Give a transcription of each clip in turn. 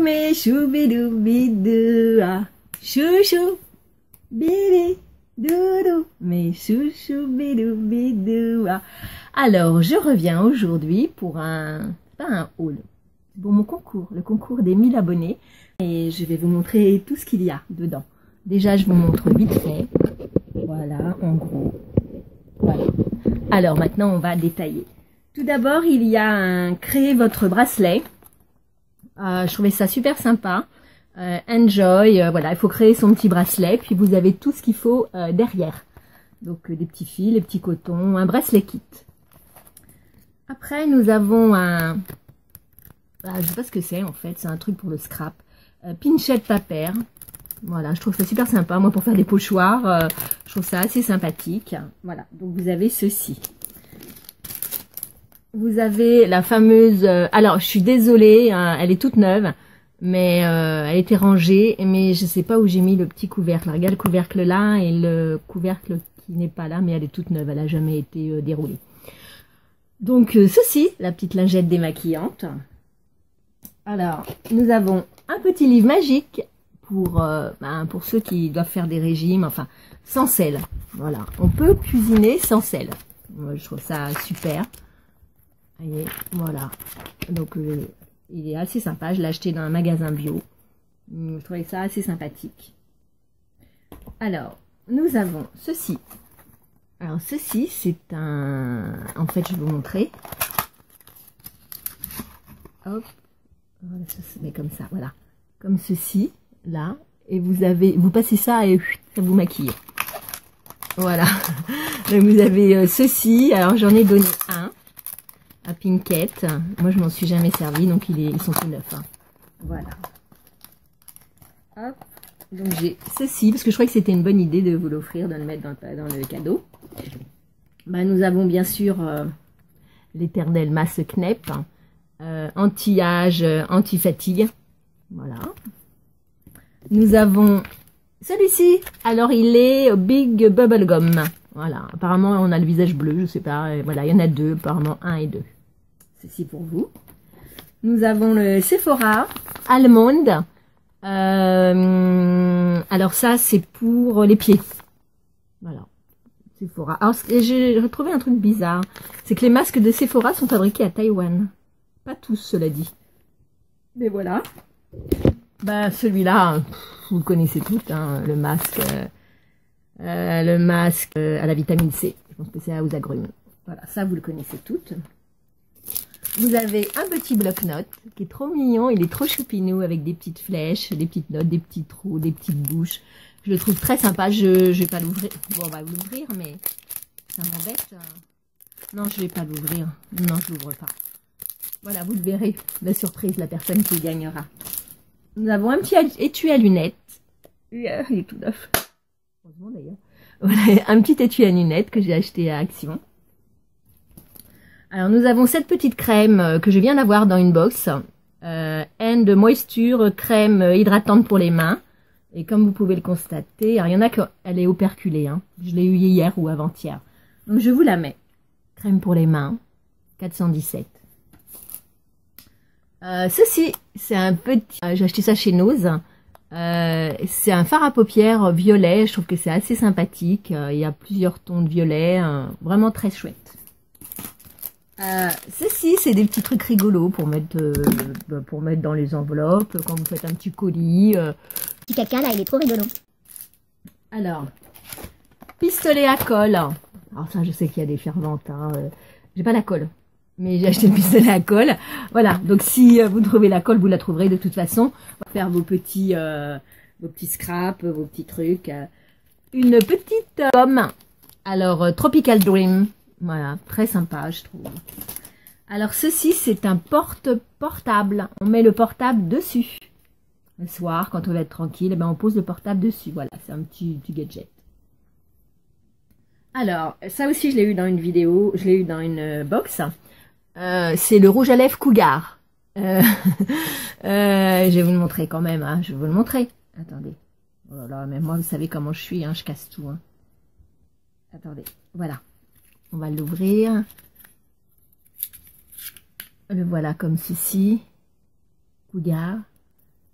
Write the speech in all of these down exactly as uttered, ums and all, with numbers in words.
mais choubidou bidou, ah. Chouchou, bidi, doudou, mais chouchou, bidou, bidou, ah. Alors, je reviens aujourd'hui pour un, pas un haul, pour mon concours, le concours des mille abonnés. Et je vais vous montrer tout ce qu'il y a dedans. Déjà, je vous montre vite fait. Voilà, en gros. Voilà. Alors, maintenant, on va détailler. Tout d'abord, il y a un créer votre bracelet. Euh, je trouvais ça super sympa. Euh, enjoy, euh, voilà, il faut créer son petit bracelet, puis vous avez tout ce qu'il faut euh, derrière. Donc euh, des petits fils, des petits cotons, un bracelet kit. Après, nous avons un, ah, je sais pas ce que c'est en fait, c'est un truc pour le scrap. Euh, pinchet paper, voilà, je trouve ça super sympa. Moi, pour faire des pochoirs, euh, je trouve ça assez sympathique. Voilà, donc vous avez ceci. Vous avez la fameuse, euh, alors je suis désolée, hein, elle est toute neuve. Mais euh, elle était rangée, mais je sais pas où j'ai mis le petit couvercle. Regarde le couvercle là et le couvercle qui n'est pas là, mais elle est toute neuve, elle a jamais été euh, déroulée. Donc euh, ceci, la petite lingette démaquillante. Alors, nous avons un petit livre magique pour, euh, ben, pour ceux qui doivent faire des régimes, enfin, sans sel. Voilà, on peut cuisiner sans sel. Moi, je trouve ça super. Vous voyez, voilà. Donc... Euh, il est assez sympa, je l'ai acheté dans un magasin bio. Je trouvais ça assez sympathique. Alors, nous avons ceci. Alors, ceci, c'est un... En fait, je vais vous montrer. Hop. Voilà, ça se met comme ça, voilà. Comme ceci, là. Et vous avez... Vous passez ça et ça vous maquille. Voilà. Donc, vous avez euh, ceci. Alors, j'en ai donné un. À Pinkett. Moi, je m'en suis jamais servi, donc il est, ils sont tout neufs. Hein. Voilà. Hop. Donc, j'ai ceci, parce que je crois que c'était une bonne idée de vous l'offrir, de le mettre dans, dans le cadeau. Ben, nous avons bien sûr euh, l'éternel masse Knep, euh, anti-âge, anti-fatigue. Voilà. Nous avons celui-ci. Alors, il est Big Bubble Gum. Voilà. Apparemment, on a le visage bleu, je sais pas. Et voilà, il y en a deux, apparemment un et deux. Ceci pour vous. Nous avons le Sephora Almond. Euh, alors ça, c'est pour les pieds. Voilà. Sephora. Alors, j'ai retrouvé un truc bizarre. C'est que les masques de Sephora sont fabriqués à Taïwan. Pas tous, cela dit. Mais voilà. Bah, celui-là, vous le connaissez tous, hein, le masque... Euh, euh, le masque euh, à la vitamine C. Je pense que c'est aux agrumes. Voilà, ça, vous le connaissez toutes. Vous avez un petit bloc-notes qui est trop mignon, il est trop choupinou avec des petites flèches, des petites notes, des petits trous, des petites bouches. Je le trouve très sympa, je ne vais pas l'ouvrir. Bon, on va l'ouvrir, mais ça m'embête. Non, je vais pas l'ouvrir. Non, je l'ouvre pas. Voilà, vous le verrez, la surprise, la personne qui gagnera. Nous avons un petit étui à lunettes. Il est tout neuf. Heureusement d'ailleurs. Voilà, un petit étui à lunettes que j'ai acheté à Action. Alors, nous avons cette petite crème que je viens d'avoir dans une box. Euh, End Moisture, crème hydratante pour les mains. Et comme vous pouvez le constater, alors, il y en a qu'elle est operculée. Hein. Je l'ai eu hier ou avant-hier. Donc, je vous la mets. Crème pour les mains, quatre cent dix-sept. Euh, ceci, c'est un petit... Euh, j'ai acheté ça chez Nose. Euh, c'est un fard à paupières violet. Je trouve que c'est assez sympathique. Euh, il y a plusieurs tons de violet. Euh, vraiment très chouette. Euh, ceci, c'est des petits trucs rigolos pour mettre, euh, pour mettre dans les enveloppes, quand vous faites un petit colis. Euh. Petit caca, là, il est trop rigolo. Alors, pistolet à colle. Alors ça, je sais qu'il y a des ferventes. Hein. Euh, j'ai pas la colle, mais j'ai acheté le pistolet à colle. Voilà, donc si euh, vous trouvez la colle, vous la trouverez de toute façon. On va faire vos petits, euh, vos petits scraps, vos petits trucs. Euh. Une petite pomme. Alors, euh, Tropical Dream. Voilà, très sympa, je trouve. Alors, ceci, c'est un porte-portable. On met le portable dessus. Le soir, quand on va être tranquille, eh ben, on pose le portable dessus. Voilà, c'est un petit, petit gadget. Alors, ça aussi, je l'ai eu dans une vidéo. Je l'ai eu dans une box. Euh, c'est le rouge à lèvres Cougar. Euh, euh, je vais vous le montrer quand même. Hein, je vais vous le montrer. Attendez. Oh là là, mais moi, vous savez comment je suis. Hein, je casse tout. Hein. Attendez, voilà. On va l'ouvrir. Le voilà comme ceci. Cougar.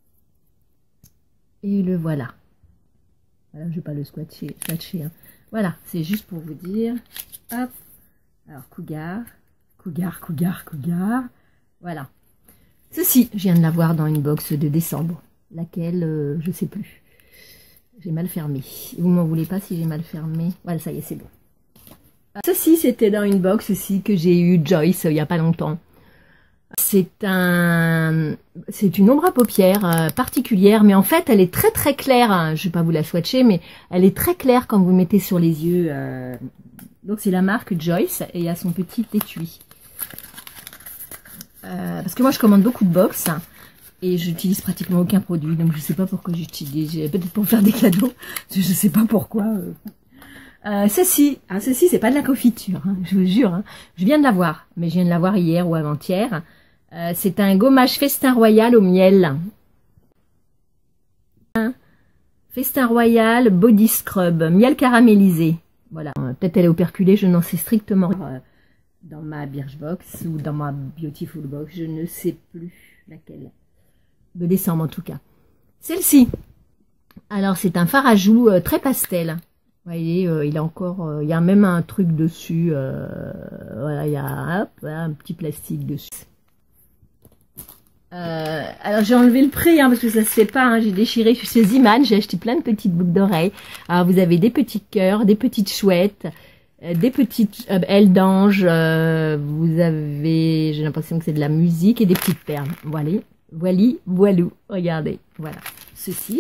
Et le voilà. Voilà, je vais pas le swatcher. swatcher hein. Voilà, c'est juste pour vous dire. Hop. Alors, cougar. Cougar, cougar, cougar. Voilà. Ceci, je viens de l'avoir dans une box de décembre. Laquelle, euh, je sais plus. J'ai mal fermé. Vous m'en voulez pas si j'ai mal fermé. Voilà, ça y est, c'est bon. Ceci, c'était dans une box aussi que j'ai eu Joyce il y a pas longtemps. C'est un, c'est une ombre à paupières euh, particulière, mais en fait, elle est très très claire. Hein. Je vais pas vous la swatcher, mais elle est très claire quand vous mettez sur les yeux. Euh... Donc, c'est la marque Joyce et il y a son petit étui. Euh, parce que moi, je commande beaucoup de box et j'utilise pratiquement aucun produit, donc je sais pas pourquoi j'utilise. Peut-être pour faire des cadeaux, je sais pas pourquoi. Euh. Euh, ceci, ah, ceci, c'est pas de la confiture, hein, je vous jure. Hein. Je viens de l'avoir, mais je viens de l'avoir hier ou avant-hier. Euh, c'est un gommage Festin Royal au miel. Un Festin Royal Body Scrub, miel caramélisé. Voilà, peut-être elle est operculée, je n'en sais strictement rien. Dans ma Birchbox ou dans ma Beautiful Box, je ne sais plus laquelle. De décembre en tout cas. Celle-ci. Alors c'est un fard à joues euh, très pastel. Vous voyez, euh, il a encore, euh, il y a même un truc dessus. Euh, voilà, il y a hop, un petit plastique dessus. Euh, alors j'ai enlevé le prix hein, parce que ça se fait pas. Hein, j'ai déchiré chez Ziman, j'ai acheté plein de petites boucles d'oreilles. Alors vous avez des petits cœurs, des petites chouettes. Des petites euh, ailes d'ange, euh, vous avez, j'ai l'impression que c'est de la musique et des petites perles. Voilà, voilà, voilou, regardez, voilà. Ceci,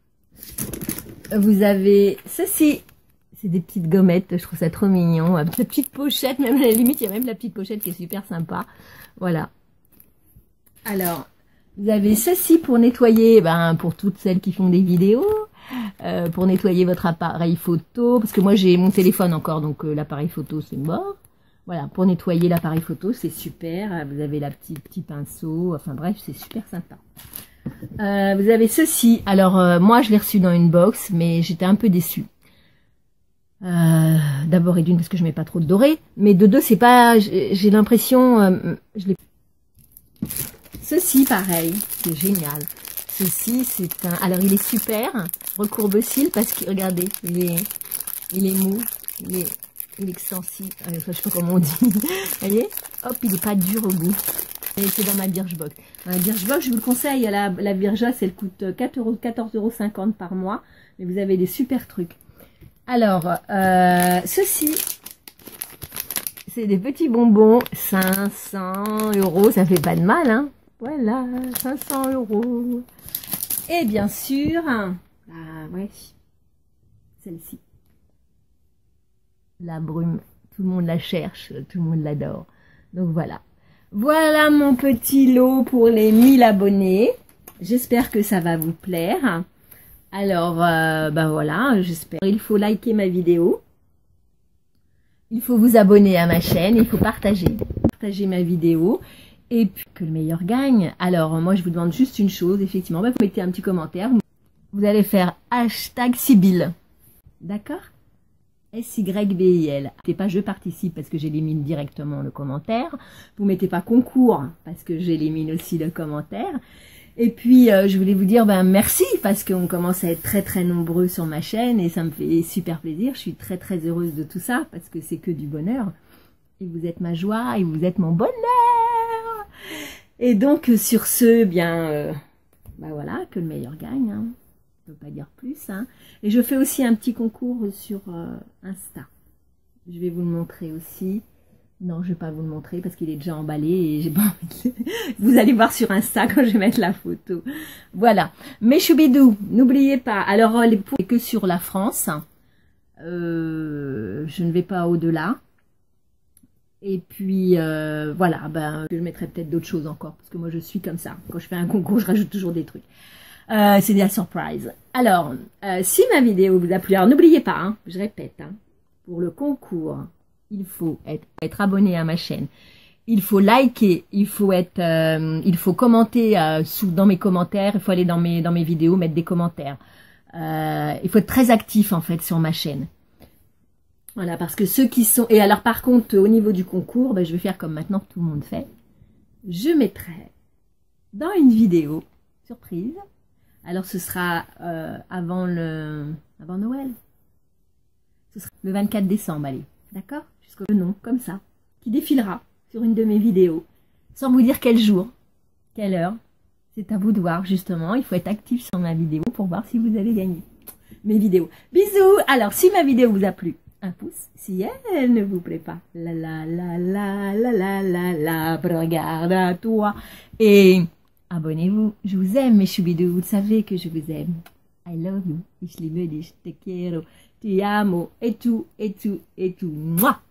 vous avez ceci, c'est des petites gommettes, je trouve ça trop mignon, avec la petite pochette, même à la limite, il y a même la petite pochette qui est super sympa, voilà. Alors, vous avez ceci pour nettoyer, ben, pour toutes celles qui font des vidéos. Euh, pour nettoyer votre appareil photo, parce que moi j'ai mon téléphone encore, donc euh, l'appareil photo c'est mort. Voilà, pour nettoyer l'appareil photo c'est super, vous avez la petite petit pinceau, enfin bref c'est super sympa. Euh, vous avez ceci, alors euh, moi je l'ai reçu dans une box, mais j'étais un peu déçue. Euh, D'abord et d'une parce que je mets pas trop de doré, mais de deux c'est pas, j'ai l'impression, euh, je l'ai. Ceci pareil, c'est génial. Ceci, c'est un... Alors, il est super, recourbe-cils, parce que, regardez, il est, il est mou, il est, il est extensible, euh, je sais pas comment on dit, vous voyez. Hop, il est pas dur au goût. Et c'est dans ma Birchbox. Dans la Birchbox, je vous le conseille, la, la Birchbox, elle coûte quatorze euros cinquante par mois, mais vous avez des super trucs. Alors, euh, ceci, c'est des petits bonbons, cinq cents euros, ça fait pas de mal, hein. Voilà, cinq cents euros. Et bien sûr, ah ouais, celle-ci. La brume, tout le monde la cherche, tout le monde l'adore. Donc voilà. Voilà mon petit lot pour les mille abonnés. J'espère que ça va vous plaire. Alors, euh, ben voilà, j'espère. Il faut liker ma vidéo. Il faut vous abonner à ma chaîne. Il faut partager. Partager ma vidéo. Et puis, que le meilleur gagne. Alors, moi, je vous demande juste une chose, effectivement. Bah, vous mettez un petit commentaire. Vous allez faire hashtag Sibylle. D'accord? S Y B I L. Mettez pas je participe parce que j'élimine directement le commentaire. Vous mettez pas concours parce que j'élimine aussi le commentaire. Et puis, euh, je voulais vous dire ben, merci parce qu'on commence à être très très nombreux sur ma chaîne et ça me fait super plaisir. Je suis très très heureuse de tout ça parce que c'est que du bonheur. Et vous êtes ma joie et vous êtes mon bonheur. Et donc, sur ce, bien, euh, ben voilà, que le meilleur gagne. Hein. Je ne peux pas dire plus. Hein. Et je fais aussi un petit concours sur euh, Insta. Je vais vous le montrer aussi. Non, je ne vais pas vous le montrer parce qu'il est déjà emballé et j'ai pas envie de... Vous allez voir sur Insta quand je vais mettre la photo. Voilà. Mes choubidous, n'oubliez pas. Alors, les points que sur la France. Euh, je ne vais pas au-delà. Et puis, euh, voilà, ben, je mettrai peut-être d'autres choses encore, parce que moi, je suis comme ça. Quand je fais un concours, je rajoute toujours des trucs. Euh, c'est de la surprise. Alors, euh, si ma vidéo vous a plu, alors n'oubliez pas, hein, je répète, hein, pour le concours, il faut être, être abonné à ma chaîne. Il faut liker, il faut être, euh, il faut commenter euh, sous, dans mes commentaires, il faut aller dans mes, dans mes vidéos, mettre des commentaires. Euh, il faut être très actif, en fait, sur ma chaîne. Voilà, parce que ceux qui sont... Et alors, par contre, au niveau du concours, ben, je vais faire comme maintenant tout le monde fait. Je mettrai dans une vidéo surprise Alors ce sera euh, avant le avant Noël. Ce sera le vingt-quatre décembre, allez, d'accord? Jusqu'au nom, comme ça, qui défilera sur une de mes vidéos, sans vous dire quel jour, quelle heure. C'est à vous de voir, justement. Il faut être actif sur ma vidéo pour voir si vous allez gagner mes vidéos. Bisous! Alors, si ma vidéo vous a plu, un pouce. Si elle ne vous plaît pas, la la la la la la la la, regarde à toi. Et abonnez-vous. Je vous aime, mes choubidous. Vous savez que je vous aime. I love you. Ich liebe dich. Te quiero. Te amo. Et tout, et tout, et tout. Mouah!